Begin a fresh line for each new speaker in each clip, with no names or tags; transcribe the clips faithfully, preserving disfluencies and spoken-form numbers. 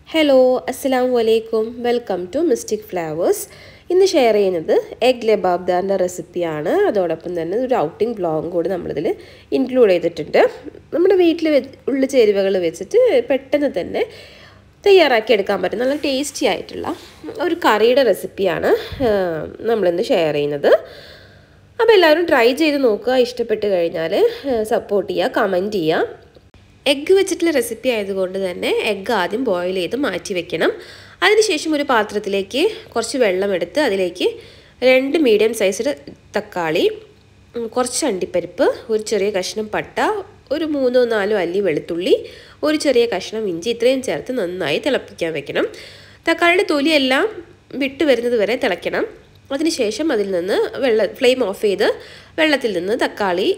Hello, Assalamu alaikum. Welcome to Mystic Flavours. ഇന്ന് share ചെയ്യുന്നത് egg ലബാബ്ദാറിൻ്റെ റെസിപ്പിയാണ്. അതോടൊപ്പം തന്നെ ഒരു ഔട്ടിംഗ് വ്ളോഗും കൂടി നമ്മളിതിൽ ഇൻക്ലൂഡ് ചെയ്തിട്ടുണ്ട്. നമ്മുടെ വീട്ടിൽ ഉള്ള ചേരുവകൾ വെച്ചിട്ട് പെട്ടെന്ന് തന്നെ തയ്യാറാക്കി എടുക്കാൻ പറ്റുന്ന നല്ല ടേസ്റ്റി ആയിട്ടുള്ള ഒരു കറിയുടെ റെസിപ്പിയാണ് നമ്മളിന്ന് ഷെയർ ചെയ്യുന്നത്. അപ്പോൾ എല്ലാവരും ട്രൈ ചെയ്ത് നോക്കുക. ഇഷ്ടപ്പെട്ട് കഴിഞ്ഞാൽ സപ്പോർട്ട് ചെയ്യുക, കമൻറ്റ് ചെയ്യുക. എഗ്ഗ് വെച്ചിട്ടുള്ള റെസിപ്പി ആയതുകൊണ്ട് തന്നെ എഗ്ഗ് ആദ്യം ബോയിൽ ചെയ്ത് മാറ്റി വെക്കണം. അതിനുശേഷം ഒരു പാത്രത്തിലേക്ക് കുറച്ച് വെള്ളം എടുത്ത് അതിലേക്ക് രണ്ട് മീഡിയം സൈസിൽ തക്കാളി, കുറച്ച് അണ്ടിപ്പരിപ്പ്, ഒരു ചെറിയ കഷ്ണം പട്ട, ഒരു മൂന്നോ നാലോ അല്ലി വെളുത്തുള്ളി, ഒരു ചെറിയ കഷ്ണം ഇഞ്ചി ഇത്രയും ചേർത്ത് നന്നായി തിളപ്പിക്കാൻ വെക്കണം. തക്കാളിയുടെ തൊലിയെല്ലാം വിട്ട് വരുന്നത് വരെ തിളയ്ക്കണം. അതിനുശേഷം അതിൽ നിന്ന് വെള്ള ഫ്ലെയിം ഓഫ് ചെയ്ത് വെള്ളത്തിൽ നിന്ന് തക്കാളി,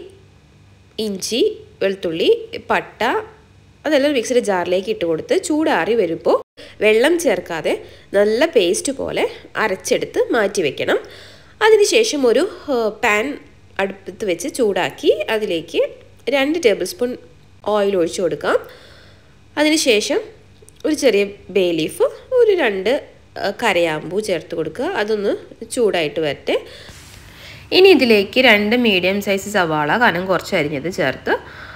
ഇഞ്ചി, വെളുത്തുള്ളി, പട്ട അതെല്ലാം മിക്സിയുടെ ജാറിലേക്ക് ഇട്ട് കൊടുത്ത് ചൂടാറി വരുമ്പോൾ വെള്ളം ചേർക്കാതെ നല്ല പേസ്റ്റ് പോലെ അരച്ചെടുത്ത് മാറ്റി വെക്കണം. അതിനുശേഷം ഒരു പാൻ അടുപ്പത്ത് വെച്ച് ചൂടാക്കി അതിലേക്ക് രണ്ട് ടേബിൾ സ്പൂൺ ഓയിൽ ഒഴിച്ചു കൊടുക്കാം. അതിനുശേഷം ഒരു ചെറിയ ബേ ലീഫ്, ഒരു രണ്ട് കരയാമ്പൂ ചേർത്ത് കൊടുക്കുക. അതൊന്ന് ചൂടായിട്ട് വരട്ടെ. ഇനി ഇതിലേക്ക് രണ്ട് മീഡിയം സൈസ് സവാള കനം കുറച്ച് അരിഞ്ഞത് ചേർത്ത്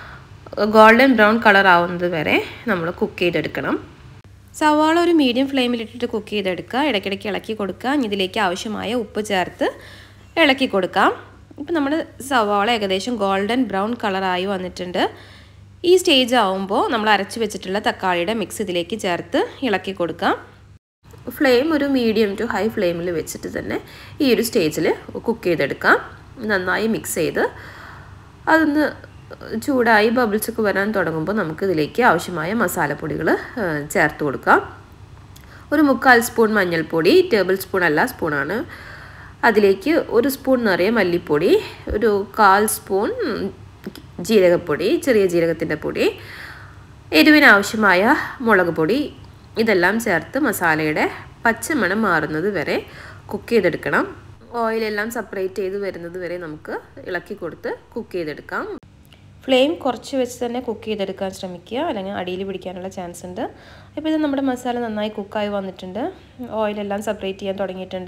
ഗോൾഡൻ ബ്രൗൺ കളർ ആവുന്നത് വരെ നമ്മൾ കുക്ക് ചെയ്തെടുക്കണം. സവാള ഒരു മീഡിയം ഫ്ലെയിമിലിട്ടിട്ട് കുക്ക് ചെയ്തെടുക്കുക. ഇടയ്ക്കിടയ്ക്ക് ഇളക്കി കൊടുക്കുക. ഇതിലേക്ക് ആവശ്യമായ ഉപ്പ് ചേർത്ത് ഇളക്കി കൊടുക്കാം. ഇപ്പം നമ്മുടെ സവാള ഏകദേശം ഗോൾഡൻ ബ്രൗൺ കളറായി വന്നിട്ടുണ്ട്. ഈ സ്റ്റേജ് ആവുമ്പോൾ നമ്മൾ അരച്ച് വെച്ചിട്ടുള്ള തക്കാളിയുടെ മിക്സ് ഇതിലേക്ക് ചേർത്ത് ഇളക്കി കൊടുക്കാം. ഫ്ലെയിം ഒരു മീഡിയം ടു ഹൈ ഫ്ലെയിമിൽ വെച്ചിട്ട് തന്നെ ഈ ഒരു സ്റ്റേജിൽ കുക്ക് ചെയ്തെടുക്കാം. നന്നായി മിക്സ് ചെയ്ത് അതൊന്ന് ചൂടായി ബബിൾസൊക്കെ വരാൻ തുടങ്ങുമ്പോൾ നമുക്ക് ഇതിലേക്ക് ആവശ്യമായ മസാലപ്പൊടികൾ ചേർത്ത് കൊടുക്കാം. ഒരു മുക്കാൽ സ്പൂൺ മഞ്ഞൾപ്പൊടി, ടേബിൾ സ്പൂൺ അല്ല സ്പൂണാണ്. അതിലേക്ക് ഒരു സ്പൂൺ നിറയെ മല്ലിപ്പൊടി, ഒരു കാൽ സ്പൂൺ ജീരകപ്പൊടി, ചെറിയ ജീരകത്തിൻ്റെ പൊടി, എരിവിനാവശ്യമായ മുളക് പൊടി, ഇതെല്ലാം ചേർത്ത് മസാലയുടെ പച്ചമണം മാറുന്നത് വരെ കുക്ക് ചെയ്തെടുക്കണം. ഓയിലെല്ലാം സെപ്പറേറ്റ് ചെയ്ത് വരുന്നത് വരെ നമുക്ക് ഇളക്കി കൊടുത്ത് കുക്ക് ചെയ്തെടുക്കാം. ഫ്ലെയിം കുറച്ച് വെച്ച് തന്നെ കുക്ക് ചെയ്തെടുക്കാൻ ശ്രമിക്കുക, അല്ലെങ്കിൽ അടിയിൽ പിടിക്കാനുള്ള ചാൻസ് ഉണ്ട്. അപ്പോൾ ഇത് നമ്മുടെ മസാല നന്നായി കുക്കായി വന്നിട്ടുണ്ട്. ഓയിലെല്ലാം സെപ്പറേറ്റ് ചെയ്യാൻ തുടങ്ങിയിട്ടുണ്ട്.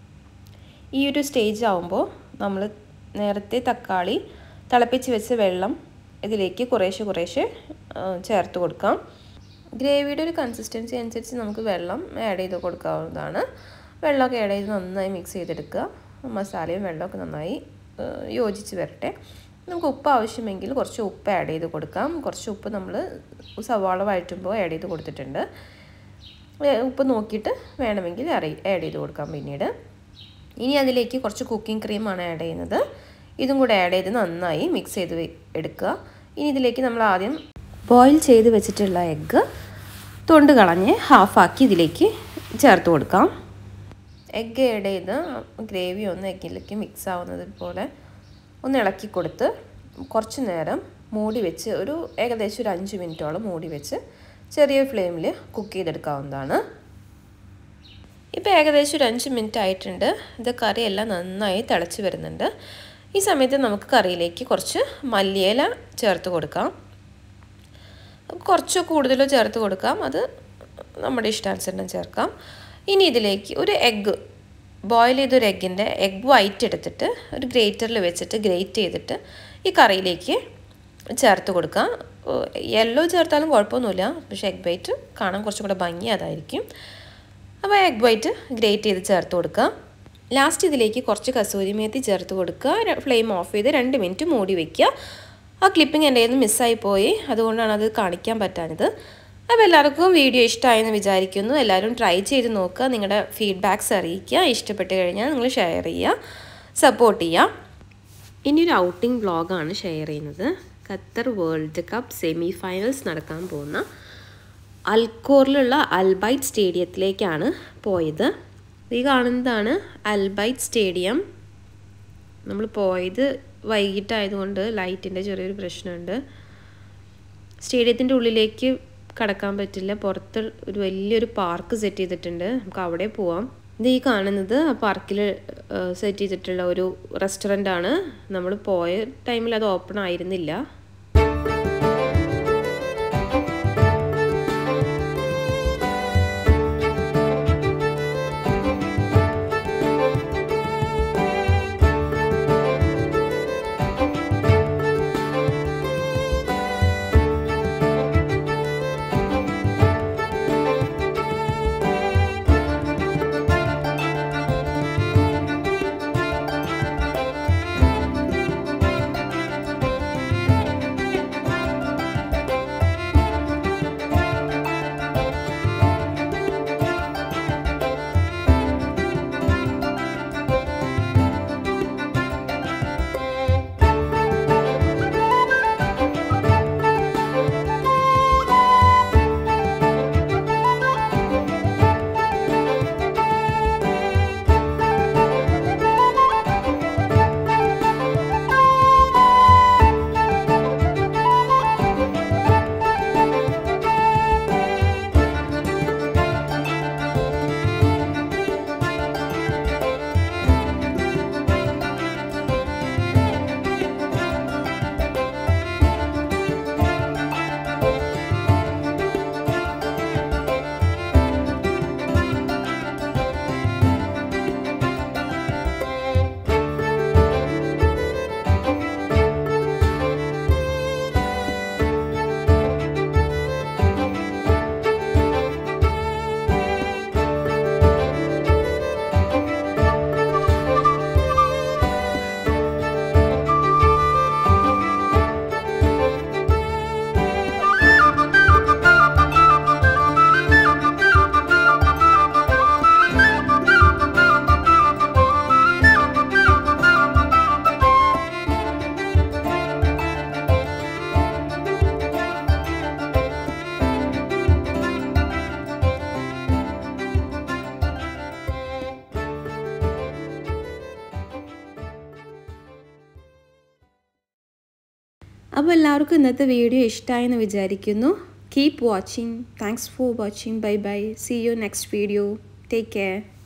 ഈ ഒരു സ്റ്റേജ് ആവുമ്പോൾ നമ്മൾ നേരത്തെ തക്കാളി തിളപ്പിച്ച് വെച്ച വെള്ളം ഇതിലേക്ക് കുറേശ്ശെ കുറേശ്ശെ ചേർത്ത് കൊടുക്കാം. ഗ്രേവിയുടെ ഒരു കൺസിസ്റ്റൻസി അനുസരിച്ച് നമുക്ക് വെള്ളം ആഡ് ചെയ്ത് കൊടുക്കാവുന്നതാണ്. വെള്ളമൊക്കെ ആഡ് ചെയ്ത് നന്നായി മിക്സ് ചെയ്തെടുക്കുക. മസാലയും വെള്ളമൊക്കെ നന്നായി യോജിച്ച് വരട്ടെ. നമുക്ക് ഉപ്പ് ആവശ്യമെങ്കിൽ കുറച്ച് ഉപ്പ് ആഡ് ചെയ്ത് കൊടുക്കാം. കുറച്ച് ഉപ്പ് നമ്മൾ സവാള വഴറ്റുമ്പോൾ ആഡ് ചെയ്ത് കൊടുത്തിട്ടുണ്ട്. ഉപ്പ് നോക്കിയിട്ട് വേണമെങ്കിൽ ആഡ് ചെയ്ത് കൊടുക്കാം പിന്നീട്. ഇനി അതിലേക്ക് കുറച്ച് കുക്കിംഗ് ക്രീമാണ് ആഡ് ചെയ്യുന്നത്. ഇതും കൂടെ ആഡ് ചെയ്ത് നന്നായി മിക്സ് ചെയ്ത് എടുക്കുക. ഇനി ഇതിലേക്ക് നമ്മൾ ആദ്യം ബോയിൽ ചെയ്ത് വെച്ചിട്ടുള്ള എഗ്ഗ് തൊണ്ട് കളഞ്ഞ് ഹാഫാക്കി ഇതിലേക്ക് ചേർത്ത് കൊടുക്കാം. എഗ്ഗ് ആഡ് ചെയ്ത് ഗ്രേവി ഒന്ന് എഗ്ഗിലേക്ക് മിക്സ് ആവുന്നത് പോലെ ഒന്ന് ഇളക്കി കൊടുത്ത് കുറച്ച് നേരം മൂടി വെച്ച് ഒരു ഏകദേശം ഒരു അഞ്ച് മിനിറ്റോളം മൂടി വെച്ച് ചെറിയ ഫ്ലെയിമിൽ കുക്ക് ചെയ്തെടുക്കാവുന്നതാണ്. ഇപ്പോൾ ഏകദേശം ഒരു അഞ്ച് മിനിറ്റ് ആയിട്ടുണ്ട്. ഇത് കറിയെല്ലാം നന്നായി തിളച്ച് വരുന്നുണ്ട്. ഈ സമയത്ത് നമുക്ക് കറിയിലേക്ക് കുറച്ച് മല്ലിയില ചേർത്ത് കൊടുക്കാം. കുറച്ച് കൂടുതലോ ചേർത്ത് കൊടുക്കാം, അത് നമ്മുടെ ഇഷ്ടാനുസരണം ചേർക്കാം. ഇനി ഇതിലേക്ക് ഒരു എഗ്ഗ് ബോയിൽ ചെയ്തൊരു എഗ്ഗിൻ്റെ എഗ് വൈറ്റ് എടുത്തിട്ട് ഒരു ഗ്രേറ്ററിൽ വെച്ചിട്ട് ഗ്രേറ്റ് ചെയ്തിട്ട് ഈ കറിയിലേക്ക് ചേർത്ത് കൊടുക്കാം. യെല്ലോ ചേർത്താലും കുഴപ്പമൊന്നുമില്ല, പക്ഷേ എഗ് വൈറ്റ് കാണാൻ കുറച്ചും കൂടെ ഭംഗി അതായിരിക്കും. അപ്പോൾ എഗ് വൈറ്റ് ഗ്രേറ്റ് ചെയ്ത് ചേർത്ത് കൊടുക്കുക. ലാസ്റ്റ് ഇതിലേക്ക് കുറച്ച് കസൂരി മേത്തി ചേർത്ത് കൊടുക്കുക. ഫ്ലെയിം ഓഫ് ചെയ്ത് രണ്ട് മിനിറ്റ് മൂടി വയ്ക്കുക. ആ ക്ലിപ്പിംഗ് എൻ്റെ കയ്യിൽ നിന്ന് മിസ്സായി പോയി, അതുകൊണ്ടാണ് അത് കാണിക്കാൻ പറ്റാഞ്ഞത്. അപ്പോൾ എല്ലാവർക്കും വീഡിയോ ഇഷ്ടമായെന്ന് വിചാരിക്കുന്നു. എല്ലാവരും ട്രൈ ചെയ്ത് നോക്കുക, നിങ്ങളുടെ ഫീഡ്ബാക്ക്സ് അറിയിക്കുക. ഇഷ്ടപ്പെട്ട് കഴിഞ്ഞാൽ നിങ്ങൾ ഷെയർ ചെയ്യുക, സപ്പോർട്ട് ചെയ്യുക. ഇനിയൊരു ഔട്ടിംഗ് വ്ളോഗാണ് ഷെയർ ചെയ്യുന്നത്. Qatar world cup semi finals നടക്കാൻ പോകുന്ന അൽഖോറിലുള്ള അൽബൈത്ത് സ്റ്റേഡിയത്തിലേക്കാണ് പോയത്. ഈ കാണുന്നതാണ് അൽബൈത്ത് സ്റ്റേഡിയം. നമ്മൾ പോയത് വൈകിട്ടായതുകൊണ്ട് ലൈറ്റിൻ്റെ ചെറിയൊരു പ്രശ്നമുണ്ട്. സ്റ്റേഡിയത്തിൻ്റെ ഉള്ളിലേക്ക് കടക്കാൻ പറ്റില്ല. പുറത്ത് ഒരു വലിയൊരു പാർക്ക് സെറ്റ് ചെയ്തിട്ടുണ്ട്, നമുക്ക് അവിടെ പോവാം. ഇത് ഈ കാണുന്നത് ആ പാർക്കിൽ സെറ്റ് ചെയ്തിട്ടുള്ള ഒരു റെസ്റ്റോറൻ്റ് ആണ്. നമ്മൾ പോയ ടൈമിൽ അത് ഓപ്പൺ ആയിരുന്നില്ല. അപ്പോൾ എല്ലാവർക്കും ഇന്നത്തെ വീഡിയോ ഇഷ്ടമായെന്ന് വിചാരിക്കുന്നു. Keep watching. Thanks for watching. Bye bye. See you next video. Take care.